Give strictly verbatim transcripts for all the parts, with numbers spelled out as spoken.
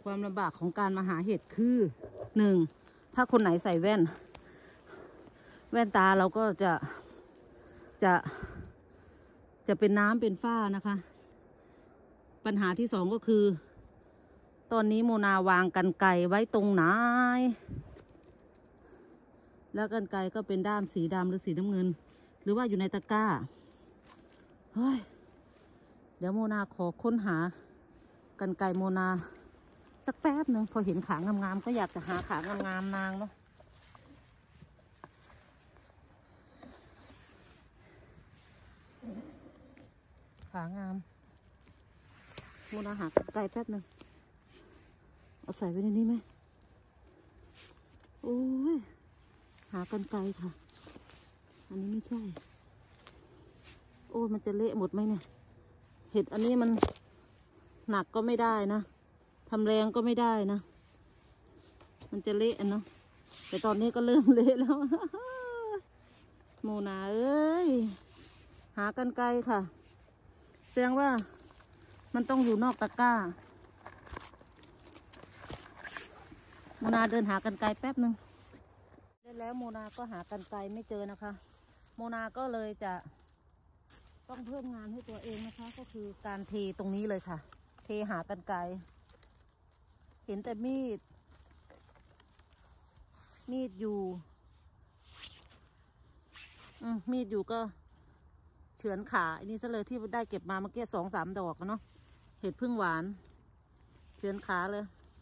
ความลำบากของการมาหาเห็ดคือหนึ่งถ้าคนไหนใส่แว่นแว่นตาเราก็จะจะจะเป็นน้ำเป็นฝ้านะคะปัญหาที่สองก็คือตอนนี้โมนาวางกรรไกรไว้ตรงไหนแล้วกรรไกรก็เป็นด้ามสีดำหรือสีน้ำเงินหรือว่าอยู่ในตะกร้าเฮ้ยเดี๋ยวโมนาขอค้นหากรรไกรโมนาสักแป๊บหนึ่งพอเห็นขางามๆก็อยากจะหาขางามๆนางเนาะขางามโมนาหากรรไกรแป๊บหนึ่งเอาใส่ไว้ในนี้ไหมโอ้ยหากรรไกรค่ะอันนี้ไม่ใช่โอ้มันจะเละหมดไหมเนี่ยเห็ดอันนี้มันหนักก็ไม่ได้นะทำแรงก็ไม่ได้นะมันจะเละเนาะแต่ตอนนี้ก็เริ่มเละแล้ว โมนาเอ้ยหากรรไกรค่ะแสดงว่ามันต้องอยู่นอกตะกร้าโมนาเดินหากรรไกรแป๊บหนึ่งได้แล้วโมนาก็หากรรไกรไม่เจอนะคะโมนาก็เลยจะต้องเพิ่มงานให้ตัวเองนะคะก็คือการเทตรงนี้เลยค่ะเทหากรรไกรเห็นแต่มีดมีดอยู่อืมมีดอยู่ก็เฉือนขาอันนี้ซะเลยที่ได้เก็บมาเมื่อกี้สองสามดอกเนาะเห็ดพึ่งหวานเฉือนขาเลย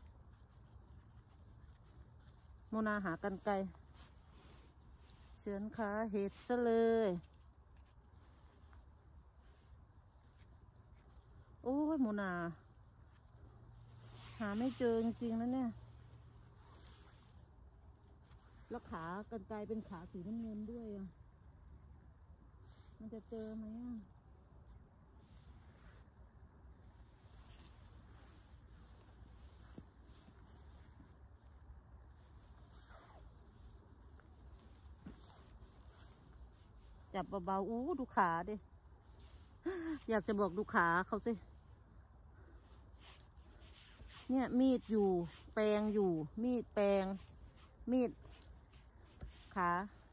โมนาหากรรไกรเฉือนขาเห็ดซะเลยโอ้ยโมนาหาไม่เจอจริงๆนะเนี่ยแล้วขากรรไกรเป็นขาสีน้ำเงินด้วยอ่ะมันจะเจอไหมอ่ะจับเบาๆอู้ดูขาดิอยากจะบอกดูขาเขาสิเนี่ยมีดอยู่แปรงอยู่มีดแปรงมีดขา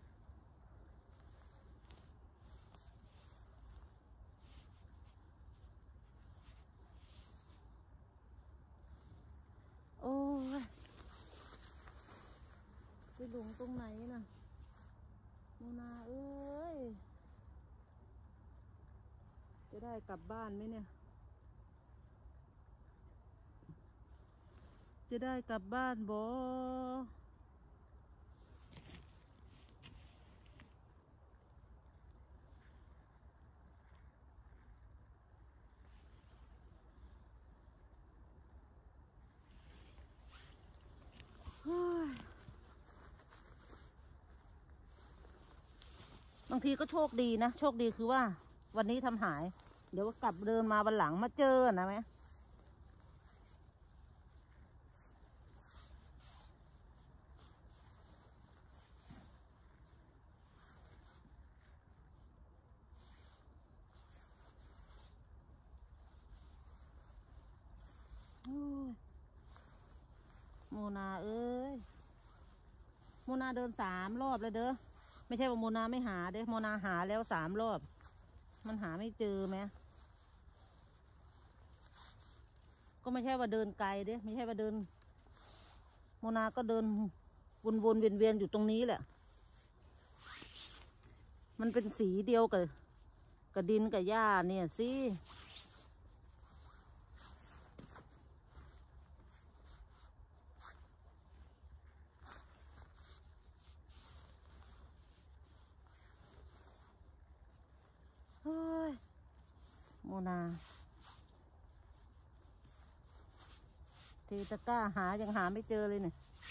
โอ้ยไปหลงตรงไหนน่ะโมนาเอ้ยจะได้กลับบ้านไหมเนี่ยจะได้กลับบ้านบ่บางทีก็โชคดีนะโชคดีคือว่าวันนี้ทำหายเดี๋ยวกลับเดินมาวันหลังมาเจอนะไหมโมนาเอ้ยโมนาเดินสามรอบเลยเด้อไม่ใช่ว่าโมนาไม่หาเด้โมนาหาแล้วสามรอบมันหาไม่เจอไหมก็ไม่ใช่ว่าเดินไกลเด้ไม่ใช่ว่าเดินโมนาก็เดินวนๆเวียนๆอยู่ตรงนี้แหละมันเป็นสีเดียวกับกับดินกับหญ้าเนี่ยสิโมนาเทตะกร้าหายังหาไม่เจอเลยเนี่ย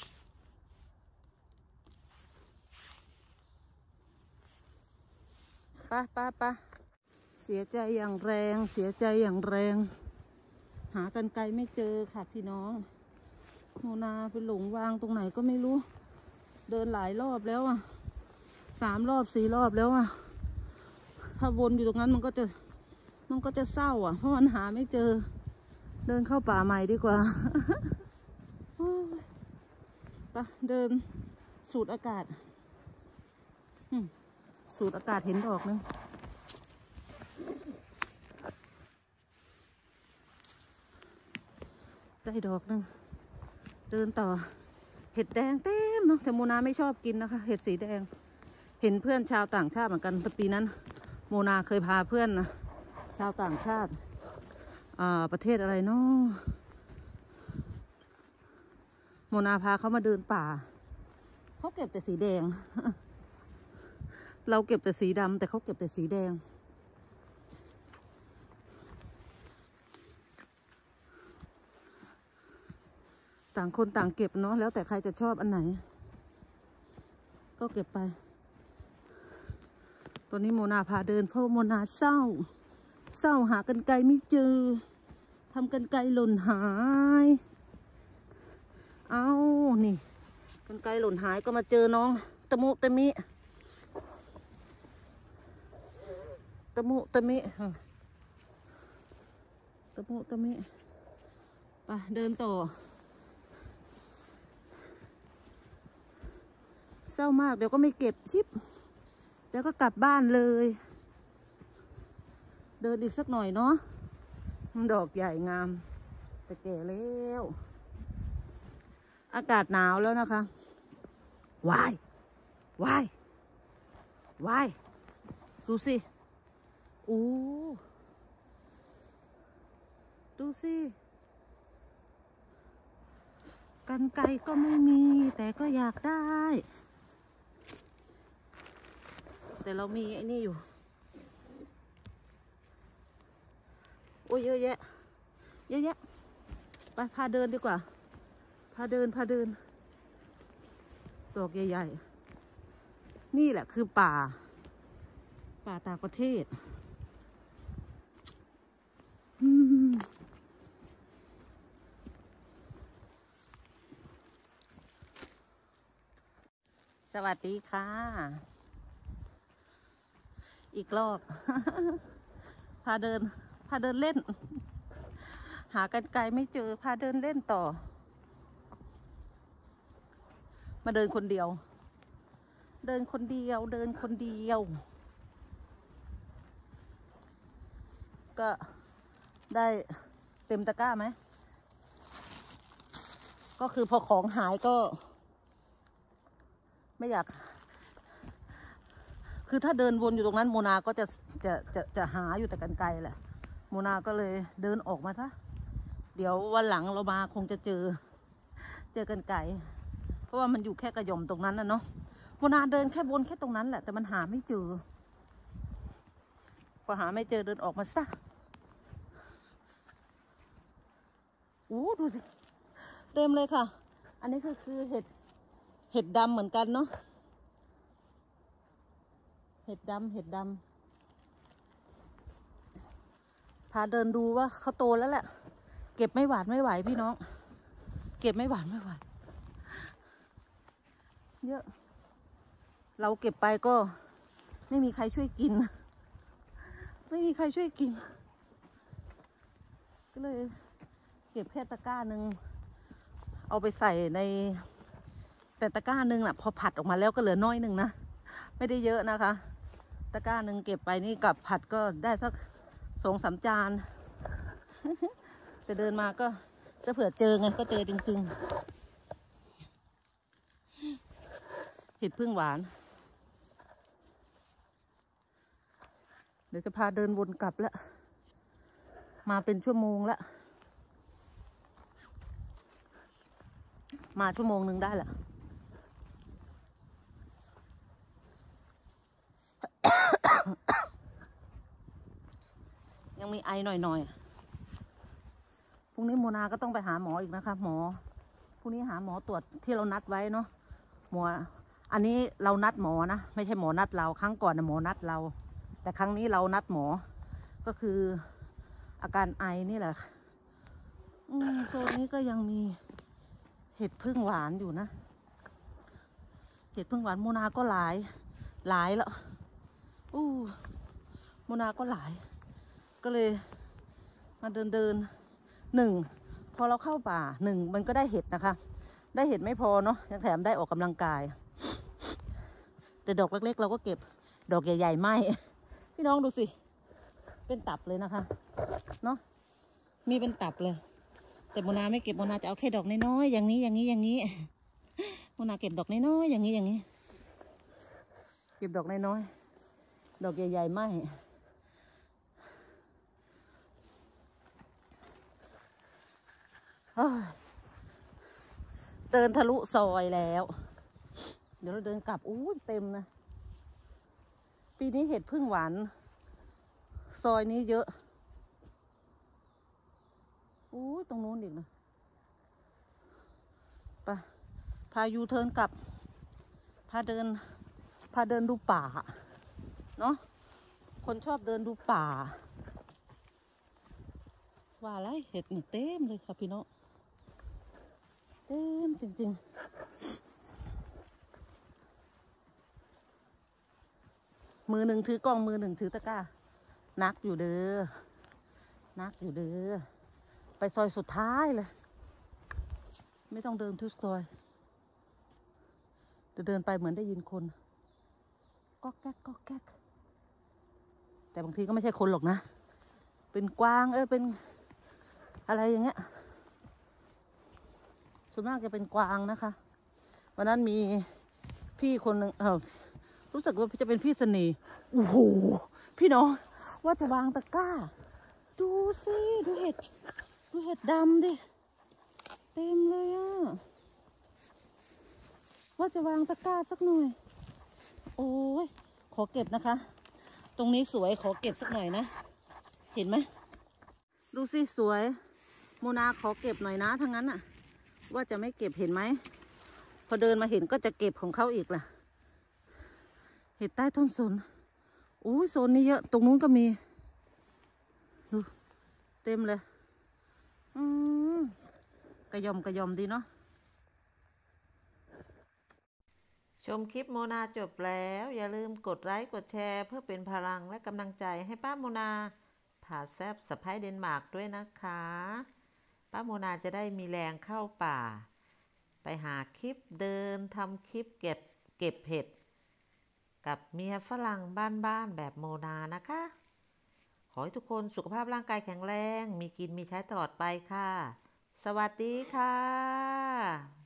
ไปไปไปเสียใจอย่างแรงเสียใจอย่างแรงหากรรไกรไม่เจอค่ะพี่น้องโมนาไปหลงวางตรงไหนก็ไม่รู้เดินหลายรอบแล้วอ่ะสามรอบสี่รอบแล้วอ่ะถ้าวนอยู่ตรงนั้นมันก็จะมันก็จะเศร้าอ่ะเพราะมันหาไม่เจอเดินเข้าป่าใหม่ดีกว่าไปเดินสูดอากาศสูดอากาศเห็นดอกนึงได้ดอกนึงเดินต่อเห็ดแดงเต็มเนาะแต่โมนาไม่ชอบกินนะคะเห็ดสีแดงเห็นเพื่อนชาวต่างชาติเหมือนกันแต่ปีนั้นโมนาเคยพาเพื่อนนะชาวต่างชาติอ่าประเทศอะไรเนาะโมนาพาเขามาเดินป่าเขาเก็บแต่สีแดงเราเก็บแต่สีดำแต่เขาเก็บแต่สีแดงต่างคนต่างเก็บเนาะแล้วแต่ใครจะชอบอันไหนก็เก็บไปตอนนี้โมนาพาเดินเพราะโมนาเศร้าเศร้าหากันไกลไม่เจอทำกันไกลหล่นหายเอานี่กันไกลหล่นหายก็มาเจอน้องตะมุตะมิตะมุตะมิตะมุตะมิไปเดินต่อเศร้ามากเดี๋ยวก็ไม่เก็บชิปเดี๋ยวก็กลับบ้านเลยเดินอีกสักหน่อยเนาะดอกใหญ่งามแต่แก่แล้วอากาศหนาวแล้วนะคะวายวายวายดูสิอู้ดูสิกันไกรก็ไม่มีแต่ก็อยากได้แต่เรามีไอ้นี่อยู่โอ้ยเยอะแยะเยอะแยะไปพาเดินดีกว่าพาเดินพาเดินดอกใหญ่ๆนี่แหละคือป่าป่าต่างประเทศสวัสดีค่ะอีกรอบ พาเดินพาเดินเล่นหากันไกลไม่เจอพาเดินเล่นต่อมาเดินคนเดียวเดินคนเดียวเดินคนเดียวก็ได้เต็มตะกร้าไหมก็คือพอของหายก็ไม่อยากคือถ้าเดินวนอยู่ตรงนั้นโมนาก็จะจะจะจะหาอยู่แต่กันไกลแหละโมนาก็เลยเดินออกมาซะเดี๋ยววันหลังเรามาคงจะเจอเจอกันไกลเพราะว่ามันอยู่แค่กระยอมตรงนั้นนะเนาะโมนาเดินแค่วนแค่ตรงนั้นแหละแต่มันหาไม่เจอพอหาไม่เจอเดินออกมาซะอู้ดูสิเต็มเลยค่ะอันนี้คือคือเห็ดเห็ดดำเหมือนกันเนาะเห็ดดำเห็ดดำพาเดินดูว่าเขาโตแล้วแหละเก็บไม่หวานไม่ไหวพี่น้องเก็บไม่หวานไม่ไหวเยอะเราเก็บไปก็ไม่มีใครช่วยกินไม่มีใครช่วยกินก็เลยเก็บแค่ตะกร้าหนึ่งเอาไปใส่ในแต่ตะกร้าหนึ่งน่ะพอผัดออกมาแล้วก็เหลือน้อยหนึ่งนะไม่ได้เยอะนะคะตะกร้าหนึ่งเก็บไปนี่กับผัดก็ได้สักสองสามจานแต่เดินมาก็จะเผื่อเจอไงก็เจอจริงๆเห็ดพึ่งหวานเดี๋ยวจะพาเดินวนกลับแล้วมาเป็นชั่วโมงแล้วมาชั่วโมงหนึ่งได้แหละยังมีไอหน่อยๆพรุ่งนี้โมนาก็ต้องไปหาหมออีกนะคะหมอพรุ่งนี้หาหมอตรวจที่เรานัดไว้เนาะหมออันนี้เรานัดหมอนะไม่ใช่หมอนัดเราครั้งก่อนนะหมอนัดเราแต่ครั้งนี้เรานัดหมอก็คืออาการไอนี่แหละอืมโซนนี้ก็ยังมีเห็ดพึ่งหวานอยู่นะเห็ดพึ่งหวานโมนาก็หลายหลายแล้วอู้โมนาก็หลายก็เลยมาเดินเดินหนึ่งพอเราเข้าป่าหนึ่งมันก็ได้เห็ดนะคะได้เห็ดไม่พอเนาะยังแถมได้ออกกำลังกายแต่ดอกเล็กๆเราก็เก็บดอกใหญ่ๆไม่พี่น้องดูสิเป็นตับเลยนะคะเนาะมีเป็นตับเลยแต่โมนาไม่เก็บโมนาจะเอาแค่ดอกน้อยๆอย่างนี้อย่างนี้อย่างนี้โมนาเก็บดอกน้อยๆอย่างนี้อย่างนี้เก็บดอกน้อยๆดอกใหญ่ๆไม่เดินทะลุซอยแล้วเดี๋ยวเราเดินกลับอู้เต็มนะปีนี้เห็ดพึ่งหวานซอยนี้เยอะอู้ตรงนู้นอีกนะไปพายูเทิร์นกลับพาเดินพาเดินดูป่าเนาะคนชอบเดินดูป่าว่าอะไรเห็ดนี่เต็มเลยค่ะพี่น้องเต็มจริงๆมือหนึ่งถือกล้องมือหนึ่งถือตะกร้านักอยู่เด้อนักอยู่เด้อไปซอยสุดท้ายเลยไม่ต้องเดินทุกซอยเดินเดินไปเหมือนได้ยินคนก๊อกแก๊กก๊อกแก๊กแต่บางทีก็ไม่ใช่คนหรอกนะเป็นกวางเออเป็นอะไรอย่างเงี้ยส่วนมากจะเป็นกวางนะคะวันนั้นมีพี่คนหนึ่งเออรู้สึกว่าจะเป็นพี่เสน่ห์โอ้โหพี่น้องว่าจะวางตะกร้าดูสิดูเห็ดดูเห็ดดำดิเต็มเลยอ่ะว่าจะวางตะกร้าสักหน่อยโอ้ยขอเก็บนะคะตรงนี้สวยขอเก็บสักหน่อยนะเห็นไหมดูสิสวยโมนาขอเก็บหน่อยนะทั้งนั้นอ่ะว่าจะไม่เก็บเห็นไหมพอเดินมาเห็นก็จะเก็บของเขาอีกล่ะเห็ดใต้ต้นสนโอ้ยโซนนี้เยอะตรงนู้นก็มีดูเต็มเลยอืมกระยอมกระยอมดีเนาะชมคลิปโมนาจบแล้วอย่าลืมกดไลค์กดแชร์เพื่อเป็นพลังและกำลังใจให้ป้าโมนาผ่าแซบสะพ้ายเดนมาร์กด้วยนะคะป้าโมนาจะได้มีแรงเข้าป่าไปหาคลิปเดินทำคลิปเก็บเก็บเห็ดกับเมียฝรั่งบ้านๆแบบโมนานะคะขอให้ทุกคนสุขภาพร่างกายแข็งแรงมีกินมีใช้ตลอดไปค่ะสวัสดีค่ะ